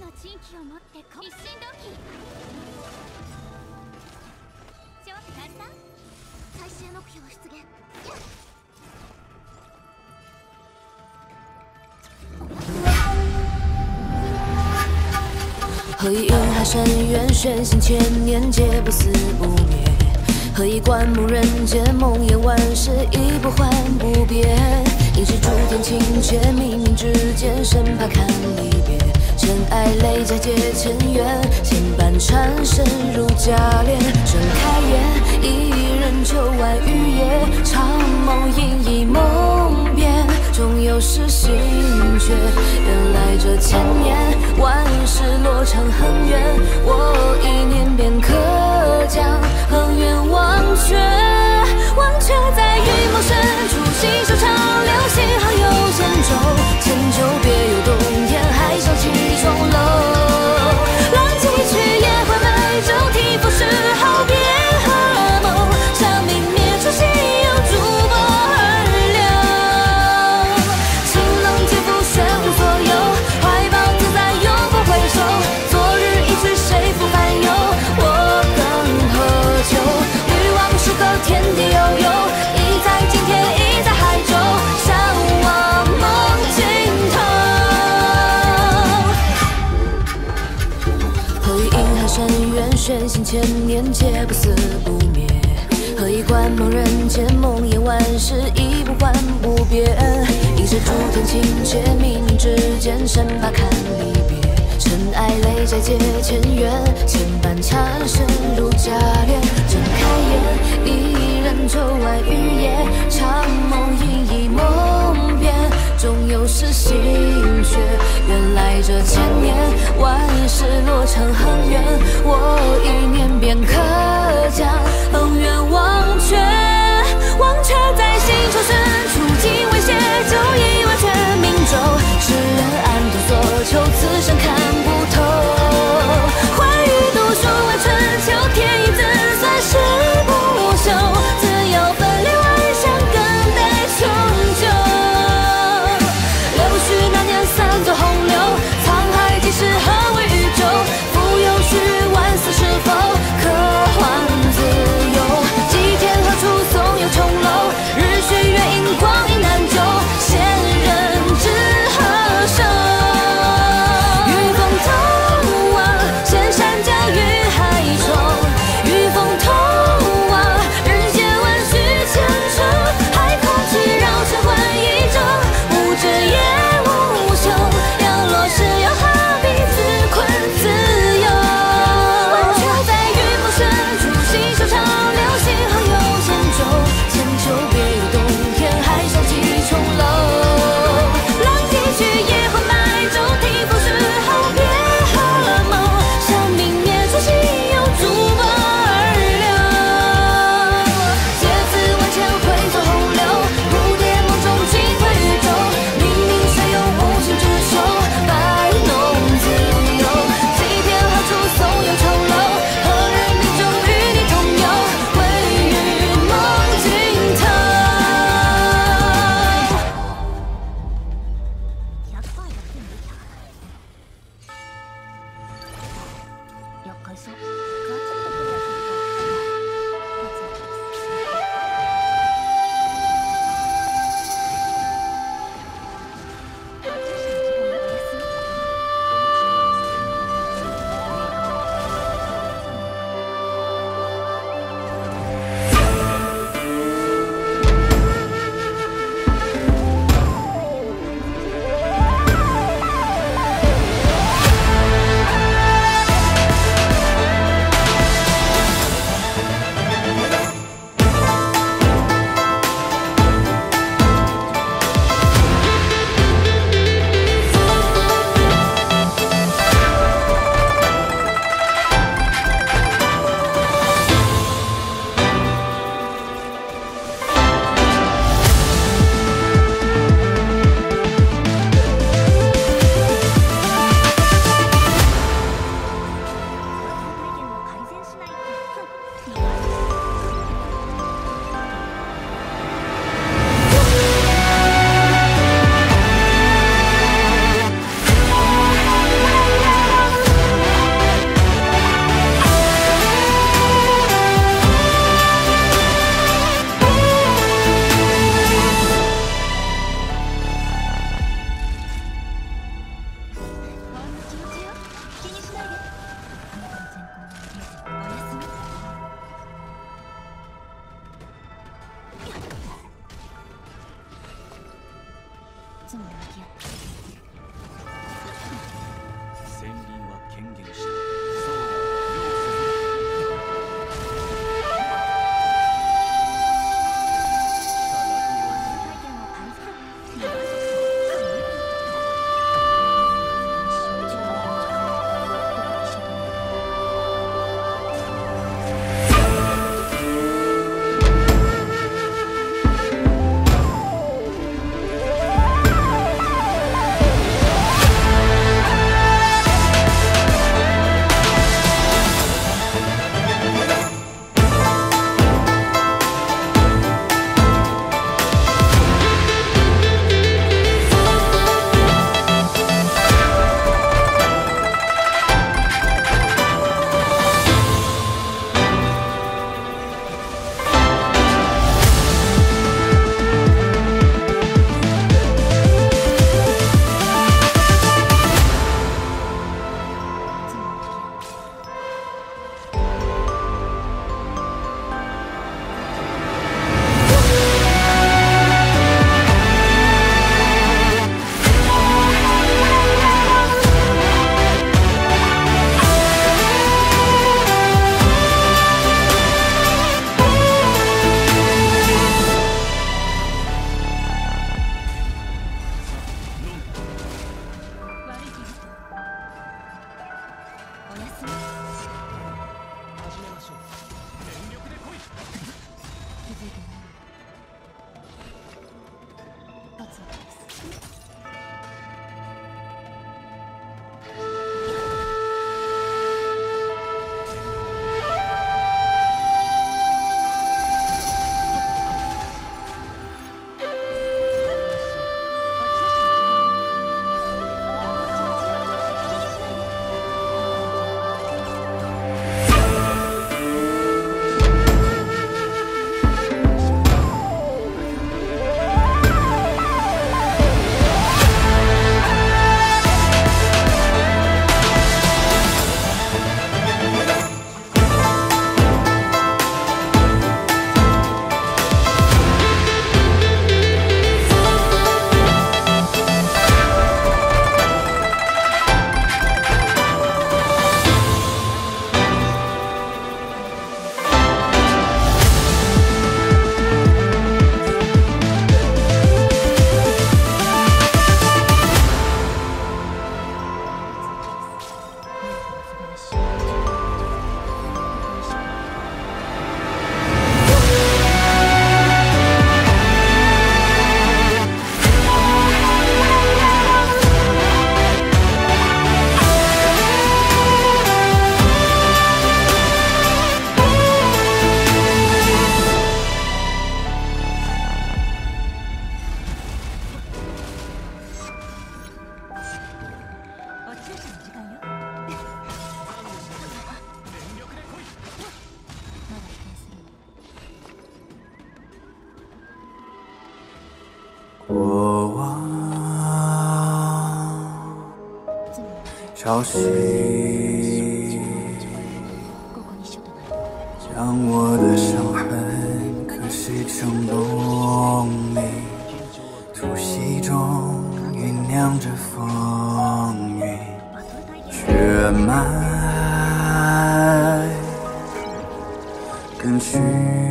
何以云海深渊，玄心千年，皆不死不灭。何以观梦人间，梦魇万事，亦不还不变。应是诸天情切，冥冥之间，生怕看离别。尘埃累加结尘缘，千般缠身如假脸。睁开眼，一人秋晚雨夜，长梦隐逸梦变，终有时醒觉。原来这千年万事落成恒远，我一念便可将恒远忘却。忘却在云梦深处，细手长流星航游千舟，千秋别有洞天，海上七重楼。浪迹去也会美酒，替浮世好别何梦。长明灭处心有烛波而流，清冷肌肤悬无所有，怀抱自在永不回首。昨日一去谁复烦忧，我更何求。欲望时刻天地悠悠，一在今天一在海州，向往梦尽头。何以银海深渊，玄心千年，皆不死不灭。何以观梦人间，梦魇万事，亦不还不变。应是诸天情切，冥冥之间，生怕看离别。尘埃累加结千缘，千般缠身如假脸。睁开眼，一人秋晚雨夜，长梦隐逸梦变，终有时醒觉。原来这千年万事落成恒远，我一念便可将恒远忘却。忘却在心头深处，尽未歇，就已完全明昼。世人暗度所求，此生看不透。欢愉读书为春秋，天意自算是不朽。自有分离万象，更待重就。柳絮那年三座洪流，沧海几时何为宇宙？浮游虚万死，是否可还自由？祭天何处松有重楼？日虚月影，光阴难救，仙人知何收？御风投望，千山交与海中。御风投望，人间万绪千愁。海空气绕尘寰一周，无知也无休。阳落时又何必自困自忧？忘却在云梦深处，细手长流星航游千舟。千秋别有洞天，海上几重楼。浪迹去也会白昼，替浮世好别何梦。生命灭处心有烛波而流，劫自万千汇作洪流。蝴蝶梦中进退宇宙，冥冥谁有无心之手？摆弄自由，祭天何处松有重楼？何人命中与你同游？归于梦尽头。 过往潮汐将我的伤痕刻蚀成动力，突袭中酝酿着风雨，血脉更续，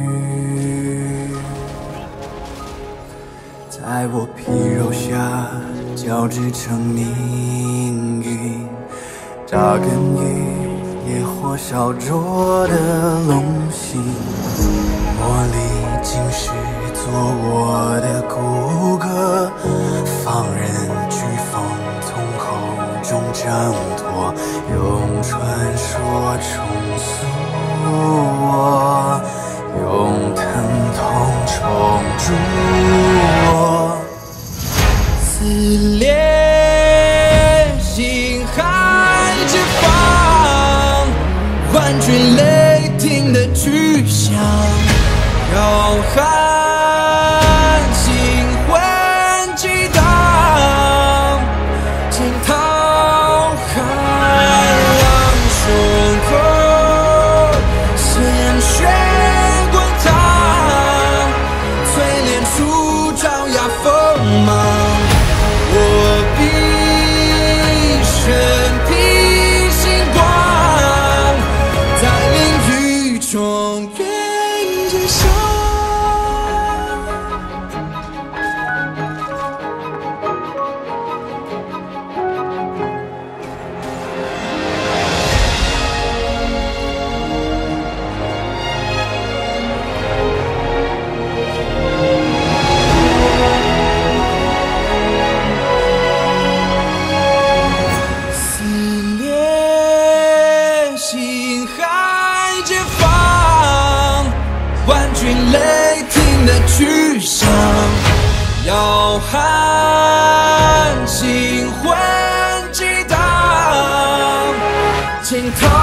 在我皮肉下交织成命运，扎根于烈火烧灼的龙心，茉莉竟是做我的骨骼，放任飓风从口中挣脱，用传说重塑我，用疼痛重铸我，撕裂心海之方，万军雷霆的巨响，浩瀚星魂激荡，惊涛骇浪胸口，鲜血滚烫，淬炼出爪牙锋芒。我必身披星光，在囹圄中愿接受。雷霆的巨响，浩瀚星魂激荡，惊涛。